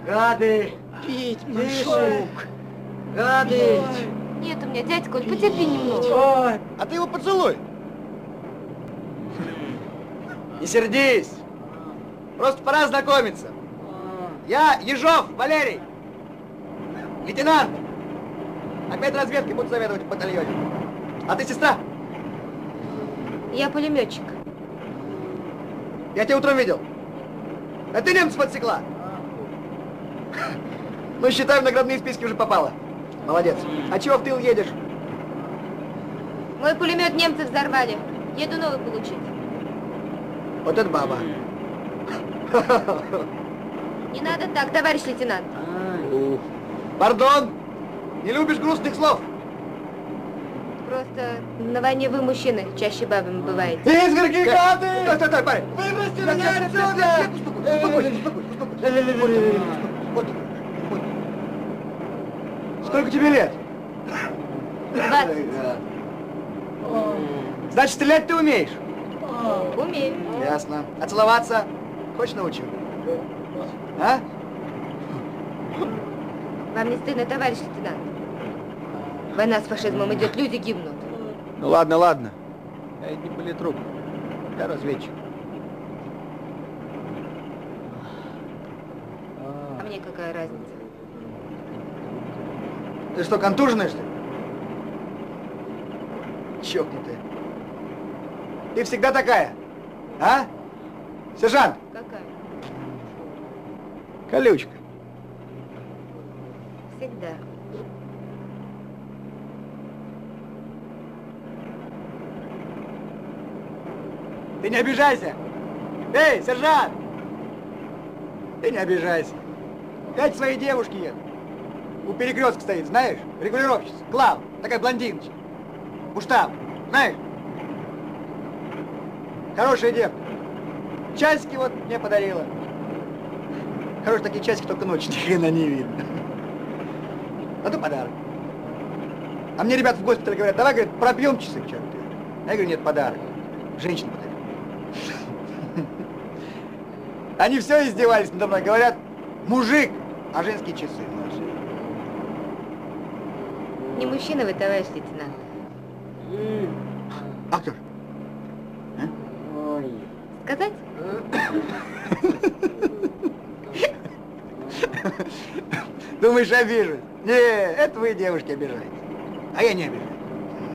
Гады! Пить, Машок! Гады! Нет у меня, дядь Коль, потерпи немного. Ой! А ты его поцелуй! Не сердись! Просто пора знакомиться. Я Ежов Валерий, лейтенант. Опять разведкой буду заведовать в батальоне. А ты сестра? Я пулеметчик. Я тебя утром видел. А ты немцев подсекла. Ну, считай, в наградные списки уже попала. Молодец. А чего в тыл едешь? Мой пулемет немцы взорвали. Еду новый получить. Вот это баба. Не надо так, товарищ лейтенант. Пардон, не любишь грустных слов? Просто на войне вы, мужчины, чаще бабами бываете. Изверги, гады! Стой, парень! Выбросьте меня отсюда! Успокойся. Сколько тебе лет? 20. Значит, стрелять ты умеешь? Умею. Ясно. А целоваться? Хочешь научу? А? Вам не стыдно, товарищ лейтенант? Война с фашизмом идет, люди гибнут. Ну ладно, ладно. Я не политрук. Я разведчик. А мне какая разница? Ты что, контуженная, что ли? Чокнутая. Ты всегда такая, а? Сержант! Какая? Колючка. Всегда. Ты не обижайся! Эй, сержант! Ты не обижайся. 5 своей девушки едут. У перекрестка стоит, знаешь? Регулировщица. Клава. Такая блондиночка. Уштаб. Знаешь? Хорошая девка. Часики вот мне подарила. Хорошие такие часики, только ночью ни хрена не видно. Зато подарок. А мне ребята в госпитале говорят, давай, говорят, пропьем часы к черту. Я говорю, нет, подарок. Женщина подарила. Они все издевались надо мной, говорят, мужик, а женские часы. Не мужчина вы, товарищ лейтенант. А кто? Сказать? Думаешь, обижусь? Не, это вы, девушки, обижаетесь. А я не обижаюсь.